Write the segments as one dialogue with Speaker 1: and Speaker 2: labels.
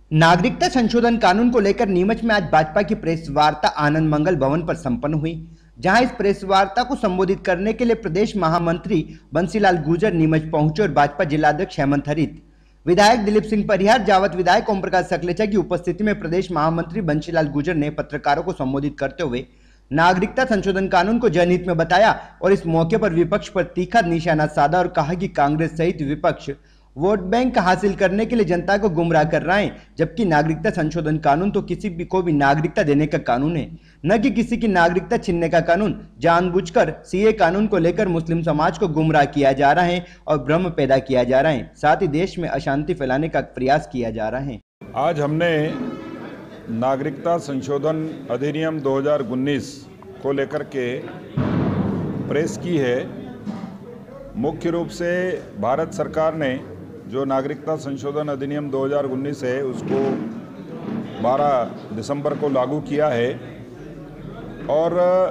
Speaker 1: नागरिकता संशोधन कानून को लेकर नीमच में आज भाजपा की प्रेस वार्ता आनंद मंगल भवन पर संपन्न हुई, जहां इस प्रेस वार्ता को संबोधित करने के लिए प्रदेश महामंत्री बंसीलाल गुर्जर नीमच पहुंचे और भाजपा जिलाध्यक्ष हेमंत हरित, विधायक दिलीप सिंह परिहार, जावत विधायक ओम प्रकाश सकलेचा की उपस्थिति में प्रदेश महामंत्री बंसीलाल गुर्जर ने पत्रकारों को संबोधित करते हुए नागरिकता संशोधन कानून को जनहित में बताया और इस मौके पर विपक्ष पर तीखा निशाना साधा और कहा कि कांग्रेस सहित विपक्ष वोट बैंक हासिल करने के लिए जनता को गुमराह कर रहा है, जबकि नागरिकता संशोधन कानून तो किसी भी को भी नागरिकता देने का कानून है, न कि किसी की नागरिकता छीनने का कानून। जानबूझकर सीए कानून को लेकर मुस्लिम समाज को गुमराह किया जा रहा है और भ्रम पैदा किया जा रहा है, साथ ही देश में अशांति फैलाने का प्रयास किया जा रहा है।
Speaker 2: आज हमने नागरिकता संशोधन अधिनियम 2019 को लेकर के प्रेस की है। मुख्य रूप से भारत सरकार ने जो नागरिकता संशोधन अधिनियम 2019 है उसको 12 दिसंबर को लागू किया है और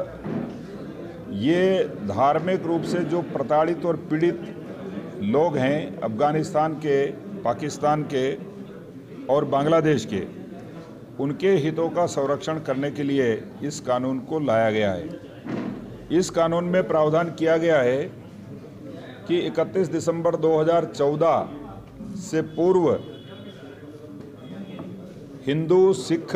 Speaker 2: ये धार्मिक रूप से जो प्रताड़ित और पीड़ित लोग हैं अफ़गानिस्तान के, पाकिस्तान के और बांग्लादेश के, उनके हितों का संरक्षण करने के लिए इस कानून को लाया गया है। इस कानून में प्रावधान किया गया है कि 31 दिसंबर 2014 से पूर्व हिंदू, सिख,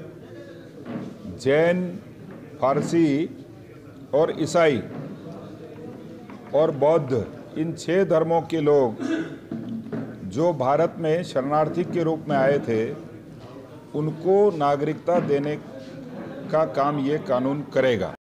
Speaker 2: जैन, फारसी और ईसाई और बौद्ध, इन 6 धर्मों के लोग जो भारत में शरणार्थी के रूप में आए थे, उनको नागरिकता देने का काम ये कानून करेगा।